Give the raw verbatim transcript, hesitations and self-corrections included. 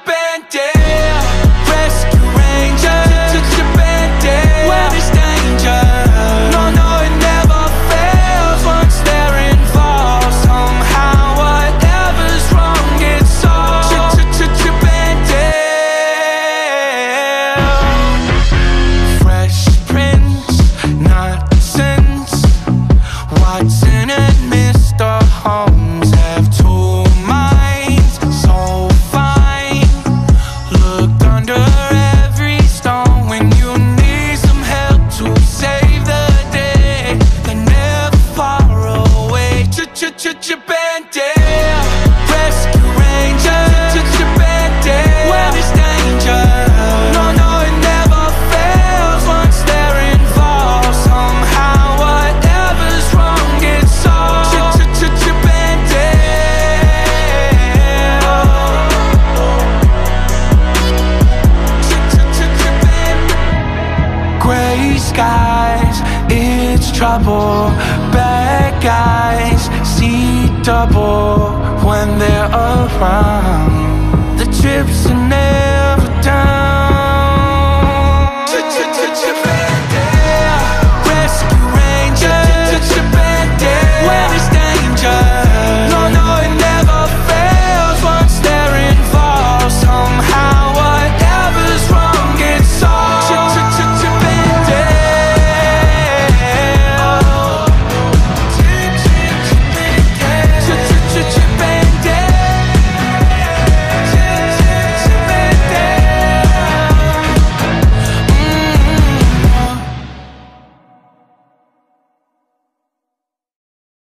bandit, rescue ranger, bandit. Where there's danger, no, no, it never fails. Once they're involved, somehow whatever's wrong gets solved. Bandit, Fresh Prince, nonsense. Watson and Mister Holmes have two minds, so fine. Look under every stone when you need some help to save the day. They're never far away. Ch-ch-ch-bandit, rescue ranger, bandit. Where there's danger, no, no, it never fails. Once they're involved, somehow whatever's wrong gets solved. Bandit, gray skies, it's trouble. Bad guys see double when they're around. The chips